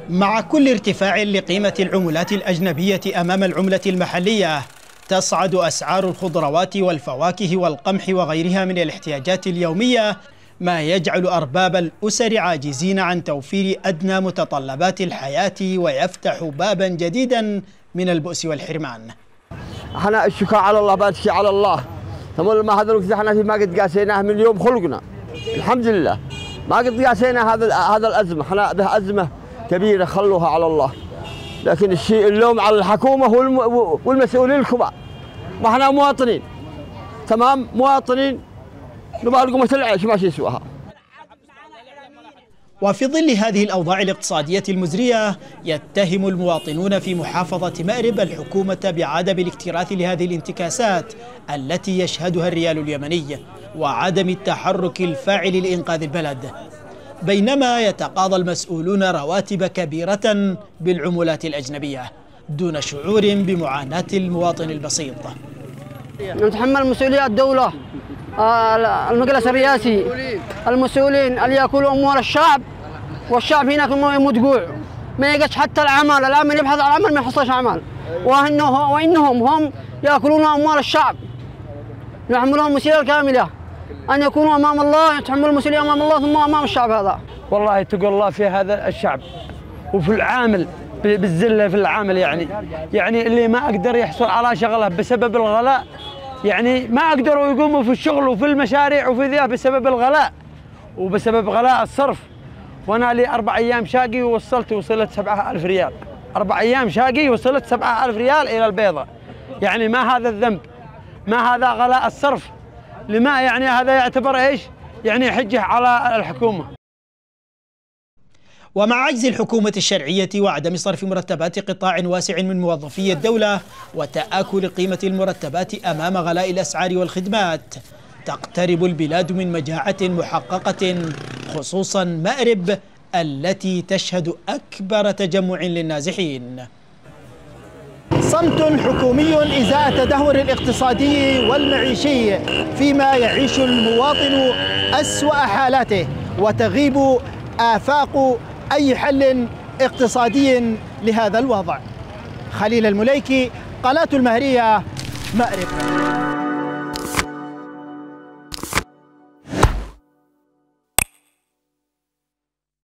مع كل ارتفاع لقيمة العملات الأجنبية أمام العملة المحلية، تصعد أسعار الخضروات والفواكه والقمح وغيرها من الاحتياجات اليومية، ما يجعل أرباب الأسر عاجزين عن توفير أدنى متطلبات الحياة، ويفتح بابا جديدا من البؤس والحرمان. احنا الشكر على الله، باتشي على الله. ثم ما هذا الوقت احنا ما قد قاسيناه من يوم خلقنا، الحمد لله ما قد قاسينا هذا الأزمة. احنا به أزمة كبيرة خلوها على الله، لكن الشيء اللوم على الحكومة والمسؤولين الكبار. ما احنا مواطنين، تمام، مواطنين نبغى لقمة العيش ماشي يسواها. وفي ظل هذه الأوضاع الاقتصادية المزرية، يتهم المواطنون في محافظة مأرب الحكومة بعدم الاكتراث لهذه الانتكاسات التي يشهدها الريال اليمني، وعدم التحرك الفاعل لإنقاذ البلد، بينما يتقاضى المسؤولون رواتب كبيرة بالعملات الأجنبية دون شعور بمعاناة المواطن البسيط. نتحمل مسؤوليات الدولة، المجلس الرئاسي، المسؤولين اللي ياكلوا اموال الشعب، والشعب هناك يموت جوع، ما يلقاش حتى العمل يبحث عن عمل ما يحصلش عمل، وانهم هم ياكلون اموال الشعب. يحملون المسؤولية الكاملة، ان يكونوا امام الله، يتحملوا المسؤولية امام الله ثم امام الشعب. هذا والله يتقوا الله في هذا الشعب وفي العامل، بالذله في العامل، يعني اللي ما اقدر يحصل على شغله بسبب الغلاء، يعني ما قدروا يقوموا في الشغل وفي المشاريع وفي ذا بسبب الغلاء وبسبب غلاء الصرف. وانا لي 4 أيام شاقي وصلت 7000 ريال، 4 أيام شاقي وصلت 7000 ريال الى البيضة. يعني ما هذا الذنب؟ ما هذا غلاء الصرف؟ لما يعني هذا يعتبر ايش؟ يعني حجه على الحكومة. ومع عجز الحكومة الشرعية وعدم صرف مرتبات قطاع واسع من موظفي الدولة وتآكل قيمة المرتبات أمام غلاء الأسعار والخدمات، تقترب البلاد من مجاعة محققة، خصوصا مأرب التي تشهد أكبر تجمع للنازحين. صمت حكومي إزاء التدهور الاقتصادي والمعيشي فيما يعيش المواطن أسوأ حالاته، وتغيب آفاق أي حل اقتصادي لهذا الوضع. خليل المليكي، قناة المهرية، مأرب.